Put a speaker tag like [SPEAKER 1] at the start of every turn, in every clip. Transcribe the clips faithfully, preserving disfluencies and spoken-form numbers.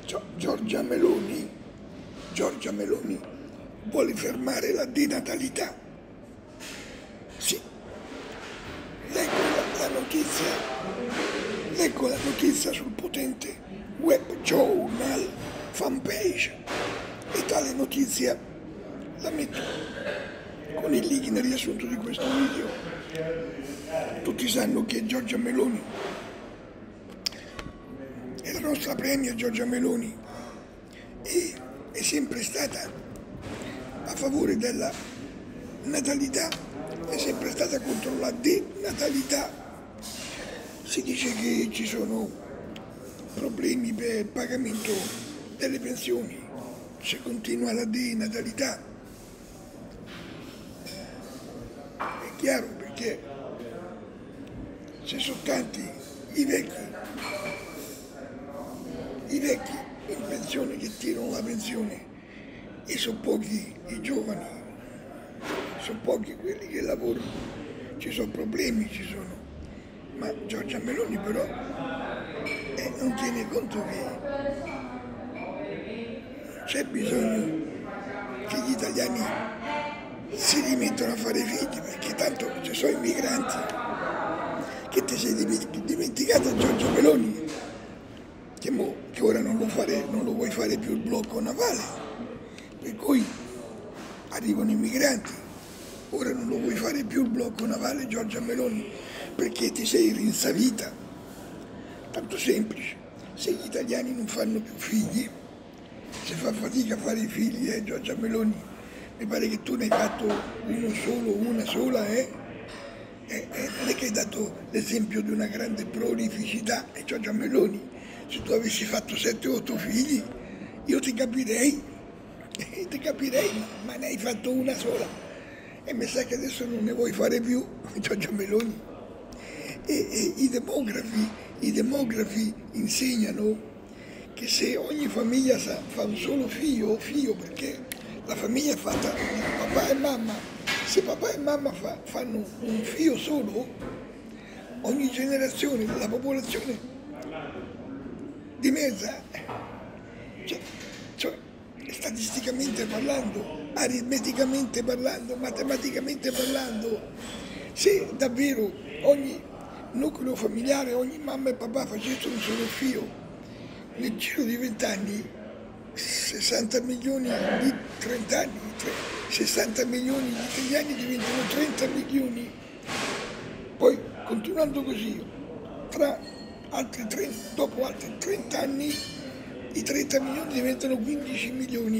[SPEAKER 1] Gio- Giorgia Meloni, Giorgia Meloni vuole fermare la denatalità. Sì, leggo la, la notizia, leggo la notizia sul potente web journal fanpage e tale notizia la metto con il link nel riassunto di questo video. Tutti sanno che Giorgia Meloni e la nostra premia Giorgia Meloni è, è sempre stata a favore della natalità, è sempre stata contro la denatalità. Si dice che ci sono problemi per il pagamento delle pensioni se continua la denatalità. È chiaro, perché se sono tanti i vecchi i vecchi in pensione che tirano la pensione e sono pochi i giovani, sono pochi quelli che lavorano, ci sono problemi, ci sono. Ma Giorgia Meloni però eh, non tiene conto che c'è bisogno che gli italiani si rimettano a fare figli, perché tanto ci sono i migranti. Che ti sei dimenticata Giorgia Meloni? Che, mo, che ora non lo, fare, non lo vuoi fare più il blocco navale, per cui arrivano i migranti, ora non lo vuoi fare più il blocco navale Giorgia Meloni, perché ti sei rinsavita. Tanto semplice, se gli italiani non fanno più figli, se fa fatica a fare i figli, eh, Giorgia Meloni, mi pare che tu ne hai fatto uno solo, una sola, eh? Eh, eh, non è che hai dato l'esempio di una grande prolificità, e eh, Giorgia Meloni, se tu avessi fatto sette otto figli, io ti capirei, eh, ti capirei, ma, ma ne hai fatto una sola. E mi sa che adesso non ne vuoi fare più, Giorgia Meloni. E, e i demografi, i demografi insegnano che se ogni famiglia sa, fa un solo figlio, figlio perché la famiglia è fatta di papà e mamma, se papà e mamma fa, fanno un figlio solo, ogni generazione della popolazione dimezza, cioè, cioè statisticamente parlando, aritmeticamente parlando, matematicamente parlando, se davvero ogni nucleo familiare, ogni mamma e papà facessero un solo figlio, nel giro di vent'anni, sessanta milioni di trenta anni, sessanta milioni di italiani diventano trenta milioni. Poi, continuando così, tra altri trenta, dopo altri trenta anni, i trenta milioni diventano quindici milioni.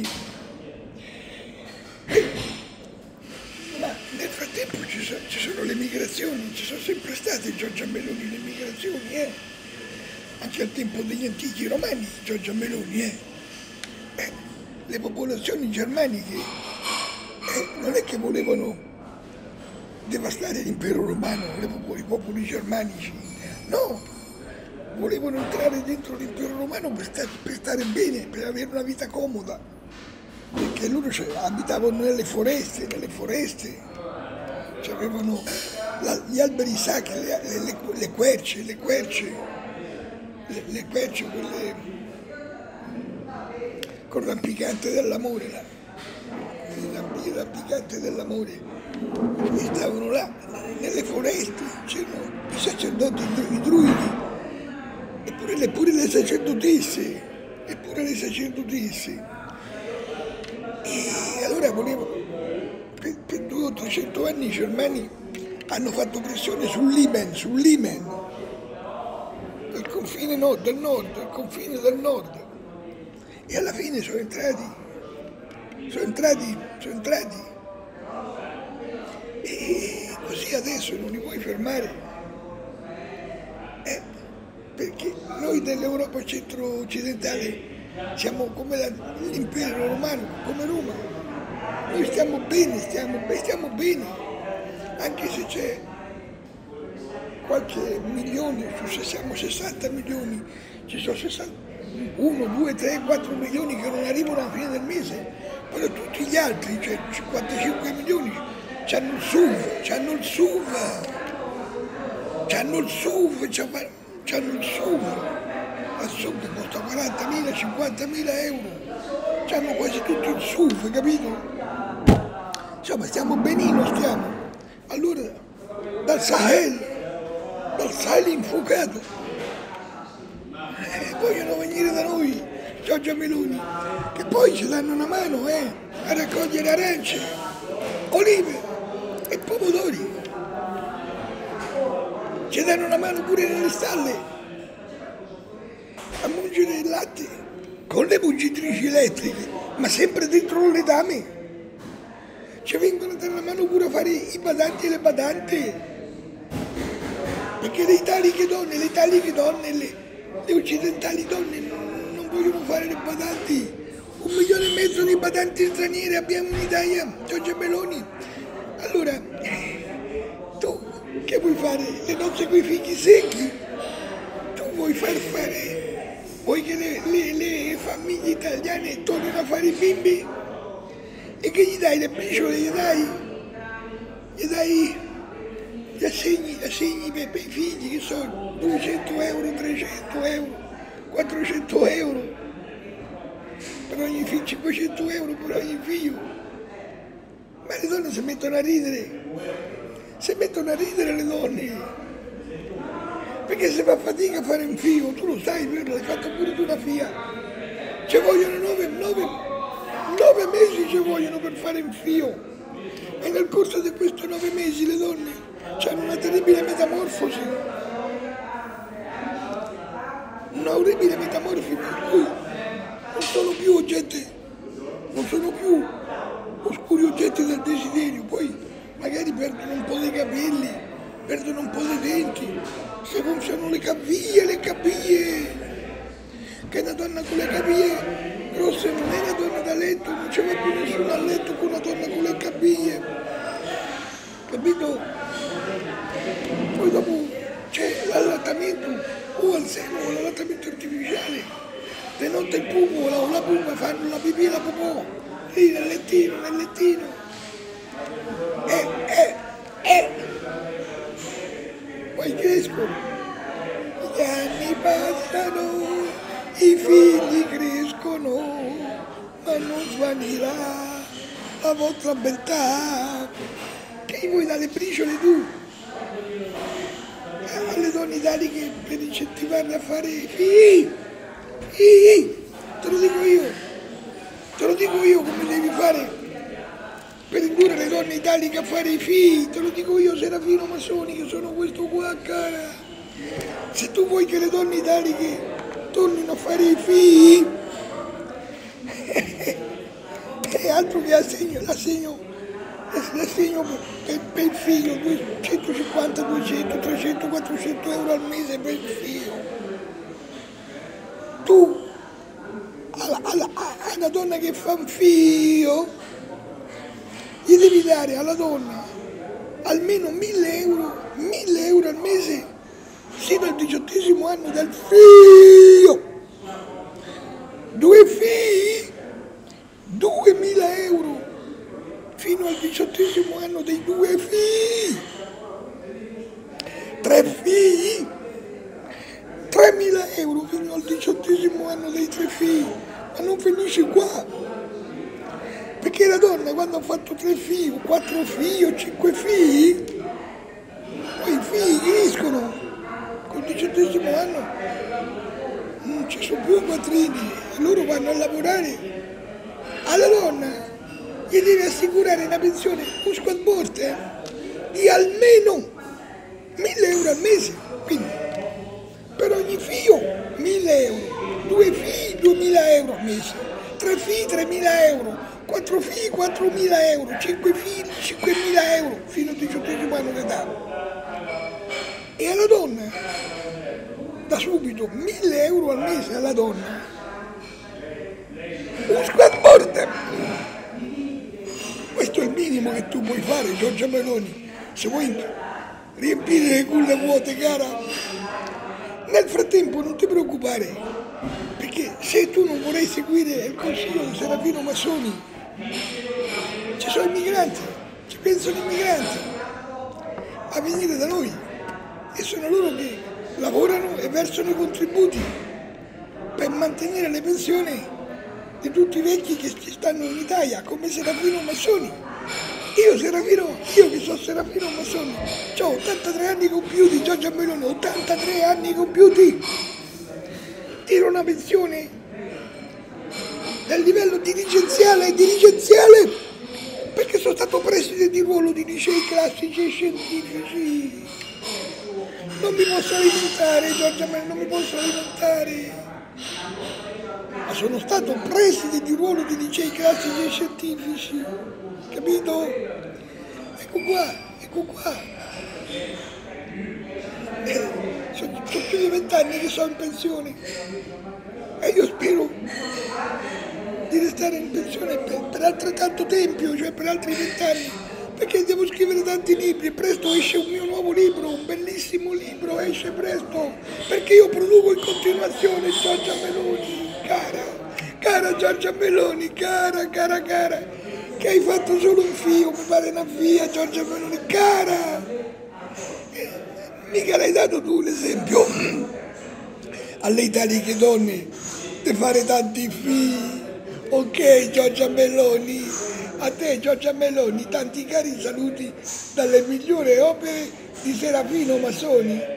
[SPEAKER 1] E, ma nel frattempo ci sono, ci sono le migrazioni, ci sono sempre state, Giorgia Meloni, le migrazioni, eh? Anche al tempo degli antichi romani, Giorgia Meloni, eh? Eh, le popolazioni germaniche eh, non è che volevano devastare l'impero romano, le popoli, i popoli germanici, no, volevano entrare dentro l'impero romano per, sta, per stare bene, per avere una vita comoda, perché loro cioè, abitavano nelle foreste, nelle foreste, cioè, avevano la, gli alberi sacri, le, le, le, le querce, le querce, le, le querce, quelle con rampicante dell'amore, là. Il rampicante dell'amore, e stavano là, nelle foreste, c'erano i sacerdoti, i druidi, eppure le, pure le sacerdotesse, eppure le sacerdotesse. E allora volevano, per, per due o trecento anni i germani hanno fatto pressione sull'Imen, sull'Imen, il confine nord, del nord, il confine del nord. E alla fine sono entrati, sono entrati, sono entrati. E così adesso non li puoi fermare. Eh, perché noi dell'Europa centro-occidentale siamo come l'impero romano, come Roma. Noi stiamo bene, stiamo, stiamo bene, anche se c'è qualche milione, se siamo sessanta milioni, ci sono sessanta uno, due, tre, quattro milioni che non arrivano alla fine del mese, però tutti gli altri, cioè cinquantacinque milioni, c'hanno il S U V, c'hanno il S U V, c'hanno il S U V, c'hanno il S U V. la S U V costa quarantamila, cinquantamila euro, hanno quasi tutto il S U V, capito? Insomma, stiamo benino, stiamo. Allora, dal Sahel, dal Sahel infuocato, eh, vogliono venire da noi, Giorgia Meloni, che poi ci danno una mano eh, a raccogliere arance, olive e pomodori. Ci danno una mano pure nelle stalle a mungere il latte con le mungitrici elettriche, ma sempre dentro le letame. Ci vengono a dare una mano pure a fare i badanti e le badante, perché le italiche donne, le italiche donne, le, le occidentali donne non, non vogliono fare le badanti. Un milione e mezzo di badanti straniere abbiamo in Italia, Giorgia Meloni. Allora, tu che vuoi fare? Le nozze con i figli secchi? Tu vuoi far fare? Vuoi che le, le, le famiglie italiane tornino a fare i bimbi? E che gli dai le briciole? Gli dai? Gli dai gli assegni, gli assegni per, per i figli, che sono duecento euro, trecento euro, quattrocento euro per ogni figlio, cinquecento euro per ogni figlio. Ma le donne si mettono a ridere, si mettono a ridere le donne, perché se fa fatica a fare un figlio, tu lo sai, l'hai fatto pure tu una figlia, ci vogliono nove, nove, nove mesi ci vogliono per fare un figlio, e nel corso di questi nove mesi le donne hanno una terribile metamorfosi, una orribile metamorfosi, per cui non sono più oggetti, non sono più oscuri oggetti del desiderio, poi magari perdono un po' dei capelli, perdono un po' dei denti, si gonfiano le caviglie, le caviglie, che una donna con le caviglie grosse non è una donna da letto, non c'è più nessuno a letto con una donna con le caviglie, capito? Poi dopo c'è l'allattamento o al seno o l'allattamento artificiale, le notte il pupo o la pupa fanno la pipì e la popò, lì nel lettino, nel lettino, eh, eh, eh, poi crescono, gli anni passano, i figli crescono, ma non svanirà la vostra beltà, che vuoi dare briciole tu alle donne italiche per incentivarle a fare figli, figli, te lo dico io, te lo dico io come devi fare per indurre le donne italiche a fare i figli, te lo dico io, Serafino Massoni, che sono questo qua, cara. Se tu vuoi che le donne italiche tornino a fare i figli, è altro che assegno, l'assegno, l'assegno per, per il figlio, centocinquanta, duecento, trecento, quattrocento euro al mese per il figlio. Tu, alla, alla, a una donna che fa un figlio, gli devi dare alla donna almeno mille euro, mille euro al mese, sino al diciottesimo anno del figlio. Due figli, duemila euro, fino al diciottesimo anno dei due figli. Tre figli, tremila euro fino al diciottesimo anno dei tre figli. Ma non finisce qua, perché la donna quando ha fatto tre figli, quattro figli o cinque figli, poi i figli crescono, col diciottesimo anno non ci sono più quattrini, e loro vanno a lavorare. Alla donna gli deve assicurare una pensione, un squad morte, di almeno mille euro al mese, quindi per ogni figlio mille euro, due figli duemila euro al mese, tre figli tremila euro, quattro figli quattromila euro, cinque figli cinquemila euro fino al diciottesimo anno d'età. E alla donna, da subito, mille euro al mese alla donna, un squad morte. Questo è il minimo che tu puoi fare, Giorgia Meloni, se vuoi riempire le culle vuote, cara. Nel frattempo non ti preoccupare, perché se tu non vorrai seguire il consiglio di Serafino Massoni, ci sono i migranti, ci pensano i migranti a venire da noi, e sono loro che lavorano e versano i contributi per mantenere le pensioni di tutti i vecchi che ci stanno in Italia, come Serafino Massoni. Io Serafino, io che sono Serafino Massoni, ho ottantatré anni compiuti, Giorgia Meloni, ottantatré anni compiuti, tiro una pensione del livello dirigenziale e dirigenziale perché sono stato preside di ruolo di licei classici e scientifici. Non mi posso alimentare, Giorgia Meloni, non mi posso alimentare. Ma sono stato preside di ruolo di licei classici e scientifici, capito? Ecco qua, ecco qua. Eh, sono, sono più di vent'anni che sono in pensione e io spero di restare in pensione per, per altrettanto tempo, cioè per altri vent'anni, perché devo scrivere tanti libri. Presto esce un mio nuovo libro, un bellissimo libro, esce presto, perché io produco in continuazione. Giorgia Meloni, cara, cara Giorgia Meloni, cara, cara, cara, che hai fatto solo un figlio, mi pare una figlia, Giorgia Meloni, cara, eh, mica l'hai dato tu l'esempio alle italiche donne di fare tanti figli. Ok, Giorgia Meloni, a te Giorgia Meloni tanti cari saluti dalle migliori opere di Serafino Massoni.